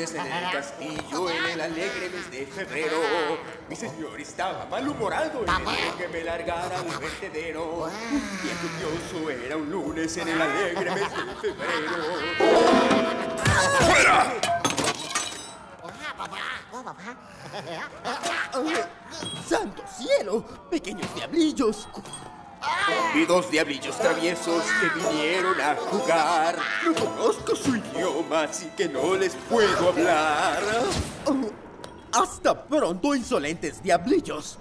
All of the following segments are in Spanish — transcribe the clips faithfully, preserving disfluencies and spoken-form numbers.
lunes en el castillo en el alegre mes de febrero. Mi señor estaba malhumorado y me dijo que me largara al vertedero. Un día lluvioso era un lunes en el alegre mes de febrero. ¡Fuera! ¡Santo cielo! ¡Pequeños diablillos! Vi dos diablillos traviesos que vinieron a jugar. No conozco su idioma, así que no les puedo hablar. Oh, ¡hasta pronto, insolentes diablillos!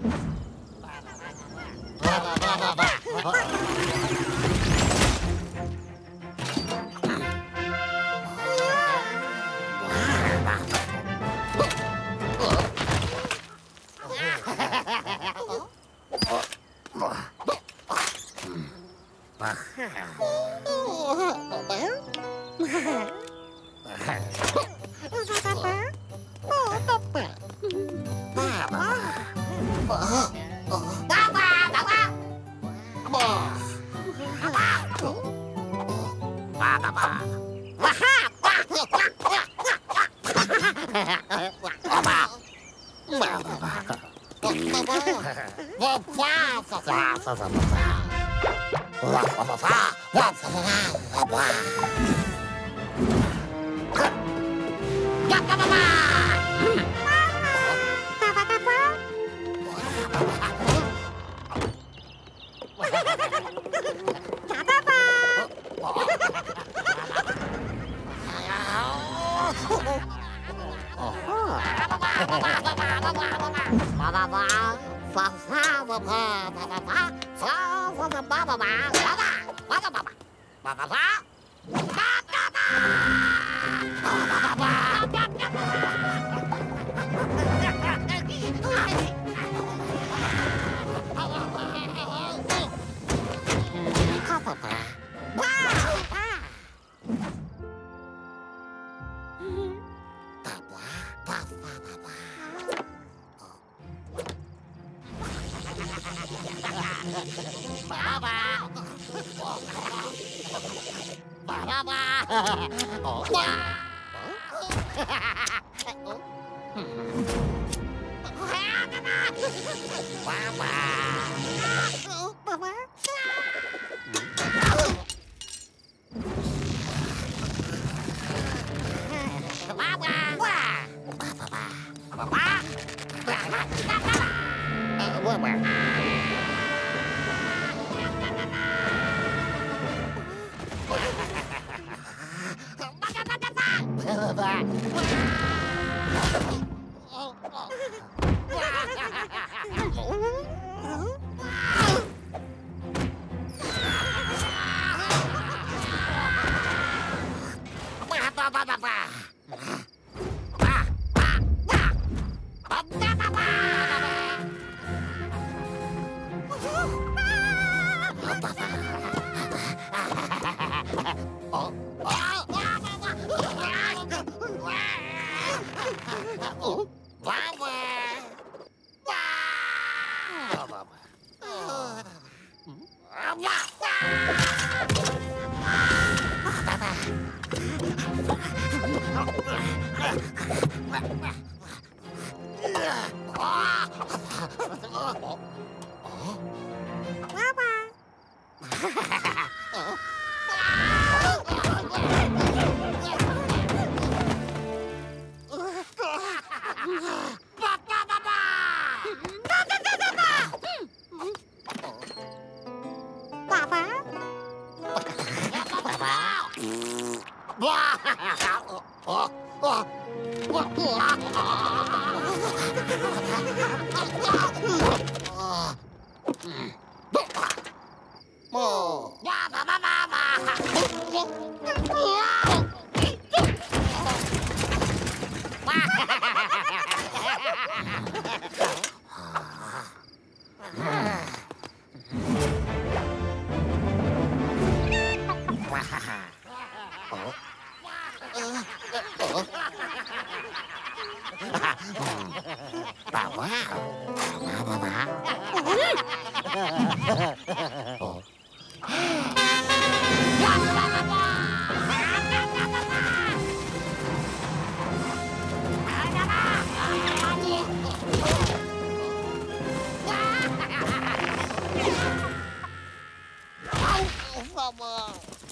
mamá.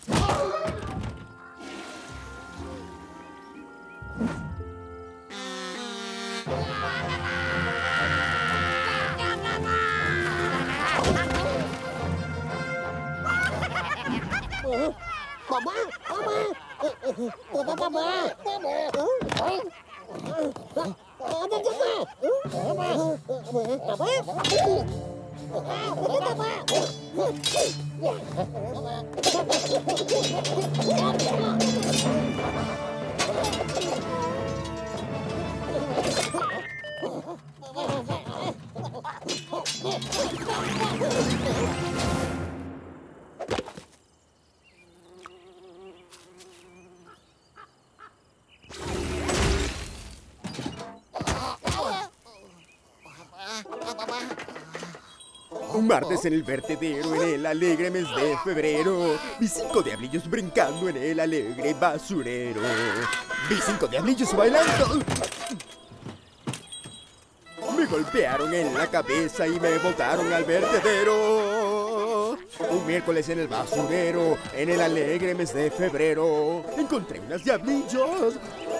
Mamá, mamá, mamá, Un martes en el vertedero, en el alegre mes de febrero, vi cinco diablillos brincando en el alegre basurero. Vi cinco diablillos bailando. Me golpearon en la cabeza y me botaron al vertedero. Un miércoles en el basurero, en el alegre mes de febrero, encontré unos diablillos